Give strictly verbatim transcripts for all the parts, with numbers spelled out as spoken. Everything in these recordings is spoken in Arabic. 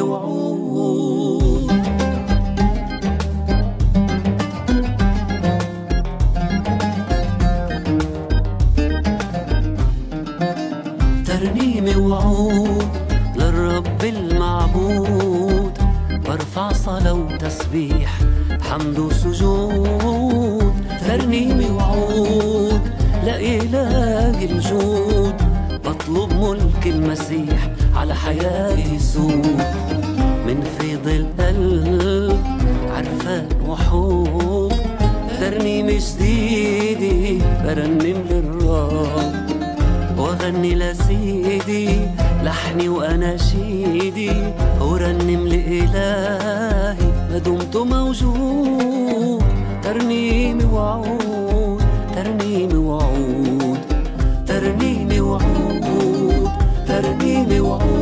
وعود. ترنيمة وعود للرب المعبود، برفع صلاة وتسبيح حمد وسجود. ترنيمة وعود لإله الجود، بطلب ملك المسيح على حياتي يسود. من فيض القلب عرفان وحب، ترنيمة جديدة برنم للرب، وغني لسيدي لحني وأناشيدي، ورنم لإلهي ما دمت موجود. ترنيمة وعود ترنيمة وعود ترنيمة وعود ترنيمة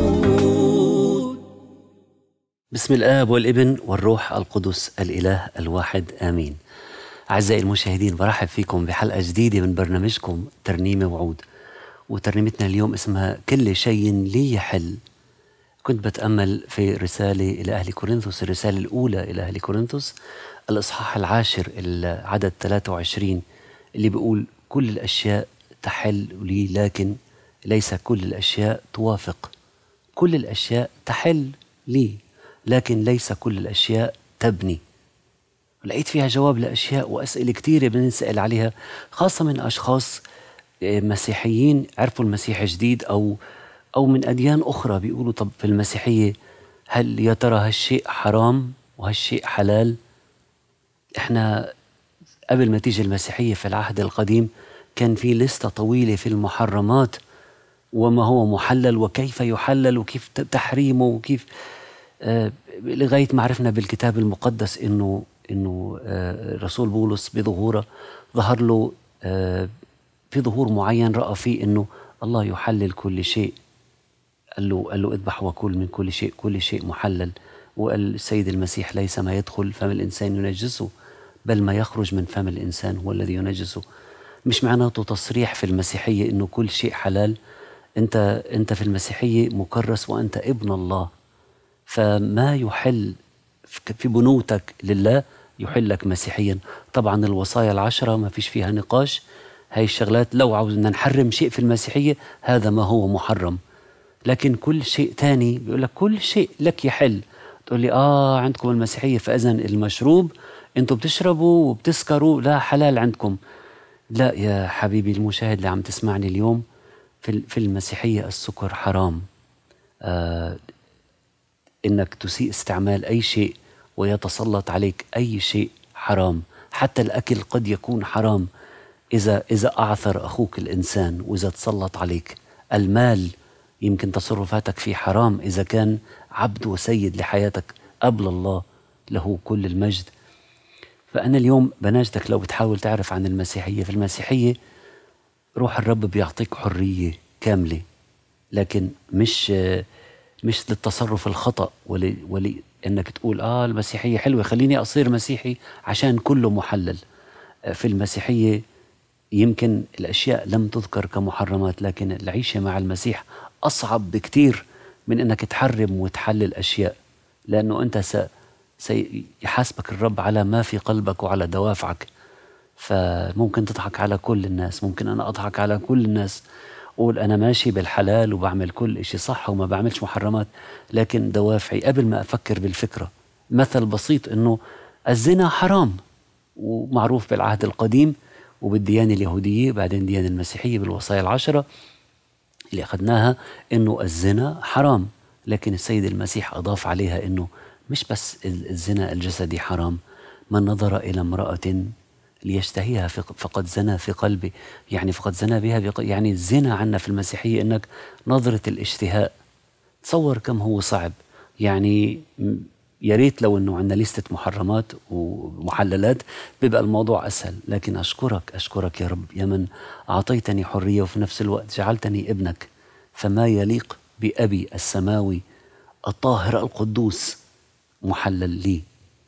وعود. بسم الآب والابن والروح القدس الإله الواحد آمين. أعزائي المشاهدين، برحب فيكم بحلقة جديدة من برنامجكم ترنيمة وعود، وترنيمتنا اليوم اسمها كل شيء لي يحل. كنت بتأمل في رسالة إلى أهل كورنثوس، الرسالة الأولى إلى أهل كورنثوس، الإصحاح العاشر العدد ثلاثة وعشرين، اللي بيقول كل الأشياء تحل لي لكن ليس كل الأشياء توافق. كل الأشياء تحل لي لكن ليس كل الأشياء تبني. لقيت فيها جواب لأشياء وأسئلة كتيرة بنسأل عليها، خاصة من أشخاص مسيحيين عرفوا المسيح جديد أو أو من أديان أخرى، بيقولوا طب في المسيحية هل يا ترى هالشيء حرام وهالشيء حلال؟ إحنا قبل ما تيجي المسيحية في العهد القديم كان في لستة طويلة في المحرمات، وما هو محلل وكيف يحلل وكيف تحريمه وكيف آه لغاية ما عرفنا بالكتاب المقدس إنه إنه آه رسول بولس بظهوره ظهر له آه في ظهور معين رأى فيه إنه الله يحلل كل شيء. قال له قال له اذبح وكل من كل شيء، كل شيء محلل. وقال السيد المسيح ليس ما يدخل فم الإنسان ينجسه، بل ما يخرج من فم الإنسان هو الذي ينجسه. مش معناته تصريح في المسيحية إنه كل شيء حلال. أنت أنت في المسيحية مكرس وأنت ابن الله، فما يحل في بنوتك لله يحلك مسيحيا. طبعا الوصايا العشرة ما فيش فيها نقاش، هاي الشغلات لو عاوزنا نحرم شيء في المسيحية هذا ما هو محرم. لكن كل شيء تاني بيقول لك كل شيء لك يحل. تقول لي آه عندكم المسيحية فإذن المشروب أنتم بتشربوا وبتسكروا لا حلال عندكم. لا يا حبيبي المشاهد اللي عم تسمعني اليوم، في في المسيحية السكر حرام. آه إنك تسيء استعمال أي شيء ويتسلط عليك أي شيء حرام. حتى الأكل قد يكون حرام إذا إذا أعثر أخوك الإنسان وإذا تسلط عليك. المال يمكن تصرفاتك فيه حرام إذا كان عبد وسيد لحياتك قبل الله له كل المجد. فأنا اليوم بناشدك لو بتحاول تعرف عن المسيحية، في المسيحية روح الرب بيعطيك حرية كاملة، لكن مش مش للتصرف الخطأ ولي, ولي إنك تقول آه المسيحية حلوة خليني أصير مسيحي عشان كله محلل. في المسيحية يمكن الأشياء لم تذكر كمحرمات، لكن العيشة مع المسيح أصعب بكتير من أنك تحرم وتحلل أشياء، لأنه أنت س... سيحاسبك الرب على ما في قلبك وعلى دوافعك. فممكن تضحك على كل الناس، ممكن أنا أضحك على كل الناس، أقول أنا ماشي بالحلال وبعمل كل إشي صح وما بعملش محرمات، لكن دوافعي قبل ما أفكر بالفكرة. مثل بسيط إنه الزنا حرام ومعروف بالعهد القديم وبالديانة اليهودية، بعدين الديانة المسيحية بالوصايا العشرة اللي أخذناها إنه الزنا حرام، لكن السيد المسيح أضاف عليها إنه مش بس الزنا الجسدي حرام، من نظر إلى امرأة ليشتهيها فقد زنا في قلبه، يعني فقد زنا بها. يعني الزنا عنا في المسيحية إنك نظرة الاشتهاء. تصور كم هو صعب. يعني يا ريت لو إنه عندنا لستة محرمات ومحللات بيبقى الموضوع أسهل، لكن أشكرك أشكرك يا رب يا من أعطيتني حرية وفي نفس الوقت جعلتني ابنك، فما يليق بأبي السماوي الطاهر القدوس محلل لي،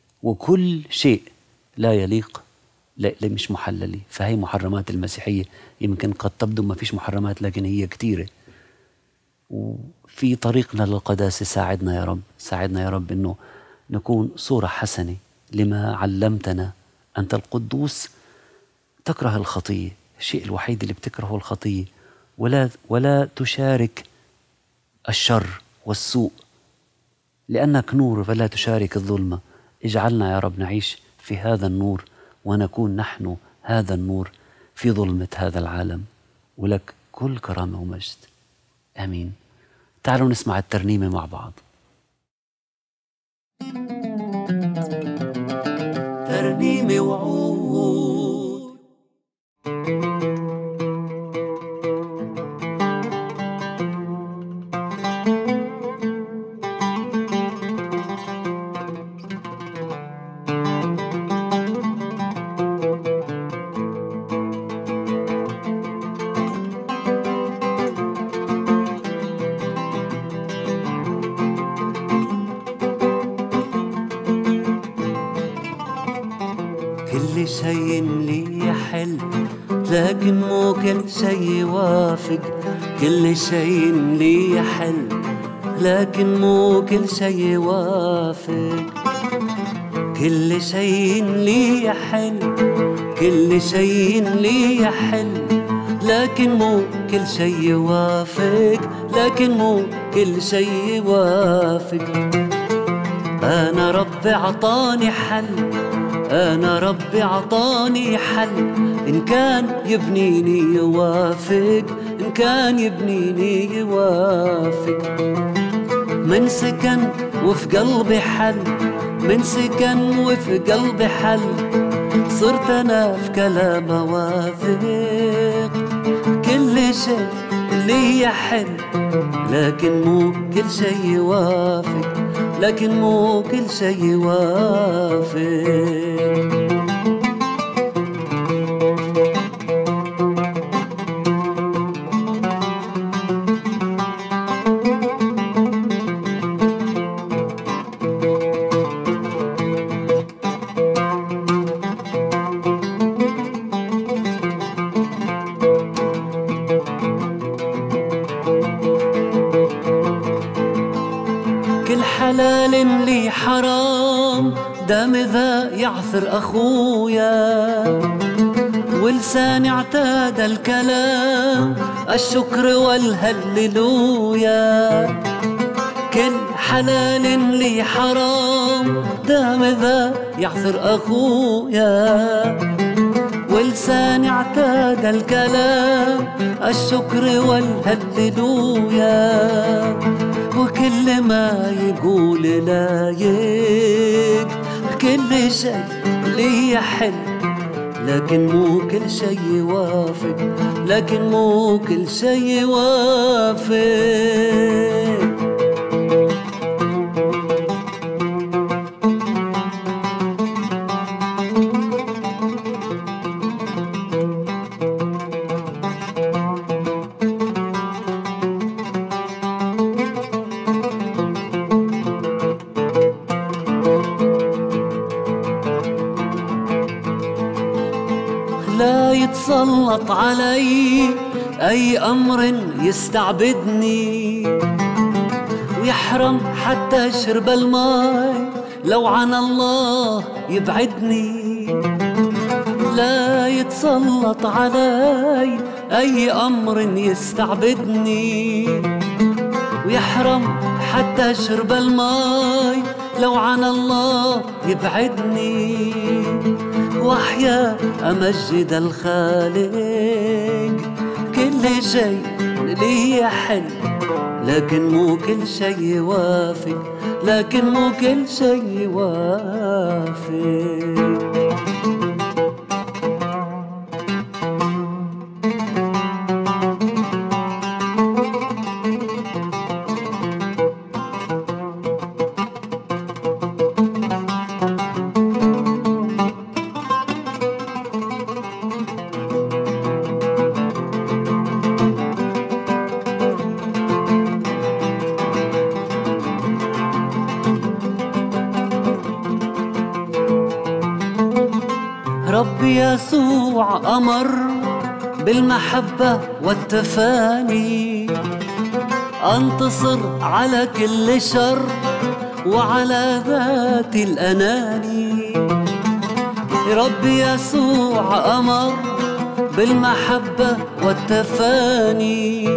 وكل شيء لا يليق لا, لا مش محلل لي. فهي محرمات المسيحية يمكن قد تبدو ما فيش محرمات، لكن هي كتيرة. وفي طريقنا للقداسة ساعدنا يا رب، ساعدنا يا رب أنه نكون صورة حسنة لما علمتنا. أنت القدوس تكره الخطية، الشيء الوحيد اللي بتكرهه الخطية، ولا, ولا تشارك الشر والسوء، لأنك نور فلا تشارك الظلمة. اجعلنا يا رب نعيش في هذا النور ونكون نحن هذا النور في ظلمة هذا العالم، ولك كل كرامة ومجد. آمين. تعالوا نسمع الترنيمة مع بعض. ترنيمة وعود. كل شيء لي يحل لكن مو كل شيء يوافق، كل شيء لي يحل لكن مو كل شيء يوافق، كل شيء لي يحل كل شيء لي يحل لكن مو كل شيء يوافق، لكن مو كل شيء يوافق. أنا ربي عطاني حل، أنا ربي عطاني حل، إن كان يبنيني يوافق، إن كان يبنيني يوافق. من سكن وفي قلبي حل، من سكن وفي قلبي حل، صرت أنا في كلامه واثق. كل شيء لي يحل لكن مو كل شيء يوافق، لكن مو كل شيء يوافق. كل حلال لي حرام دام ذا يعثر أخويا، ولساني اعتاد الكلام الشكر والهللويا. كل حلال لي حرام دام ذا يعثر أخويا، ولساني اعتاد الكلام الشكر والهللويا. وكل ما يقول لايق، كل شيء لي يحل لكن مو كل شيء يوافق، لكن مو كل شيء يوافق. لا يتسلط علي أي أمر يستعبدني، ويحرم حتى شرب الماء لو عن الله يبعدني. لا يتسلط علي أي أمر يستعبدني، ويحرم حتى شرب الماء لو عن الله يبعدني. وأحيا أمجد الخالق، كل شيء لي يحل لكن مو كل شيء يوافق، لكن مو كل شيء يوافق. ربي يسوع أمر بالمحبة والتفاني، أنتصر على كل شر وعلى ذات الأناني. ربي يسوع أمر بالمحبة والتفاني،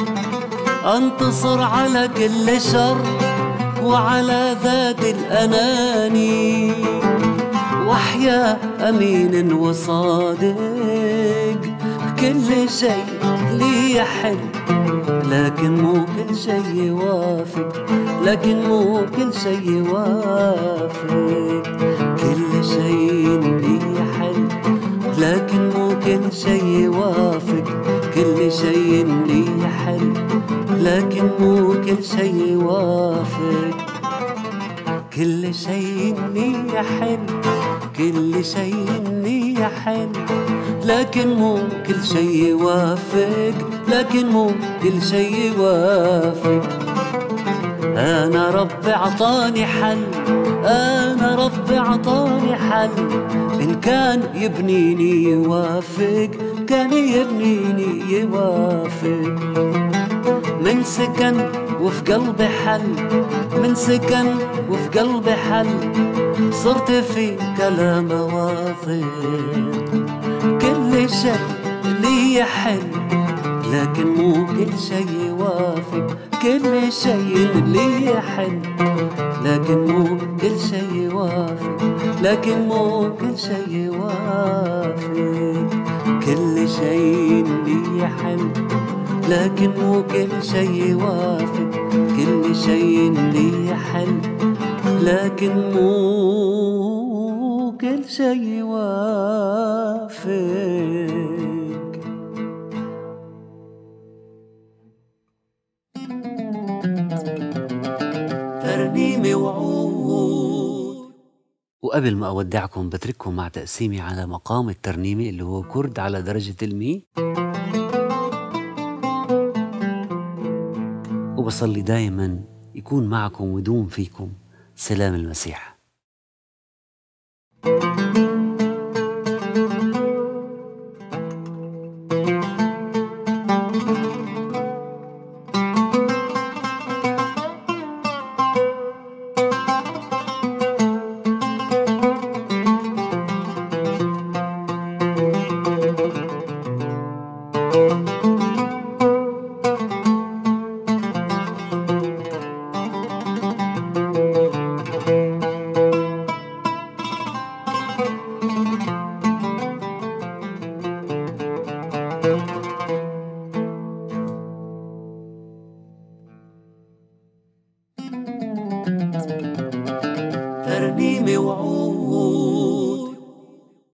أنتصر على كل شر وعلى ذات الأناني، وأحيا أمين وصادق. كل شيء لي يحل لكن مو كل شيء يوافق، لكن مو كل شيء يوافق. كل شيء لي يحل لكن مو كل شيء يوافق، كل شيء لي يحل لكن مو كل شيء يوافق. كل شيء لي يحل كل شيء لي يحل لكن مو كل شيء يوافق، لكن مو كل شيء يوافق. أنا ربي عطاني حل، أنا ربي عطاني حل. إن كان يبنيني يوافق، كان يبنيني يوافق. من سكن وفي قلبي حل، من سكن وفي قلبي حل. صرت في كلام واثق. كل شيء لي يحل لكن مو كل شيء يوافق، كل شيء لي يحل لكن مو كل شيء يوافق، لكن مو كل شيء يوافق. كل شيء لي يحل لكن مو كل شيء يوافق، كل شيء لي يحل لكن مو كل شيء يوافق. ترنيمة وعود. وقبل ما أودعكم بترككم مع تقسيمي على مقام الترنيمة اللي هو كرد على درجة المي. وبصلي دايما يكون معكم ودوم فيكم سلام المسيح. ترنيمة وعود.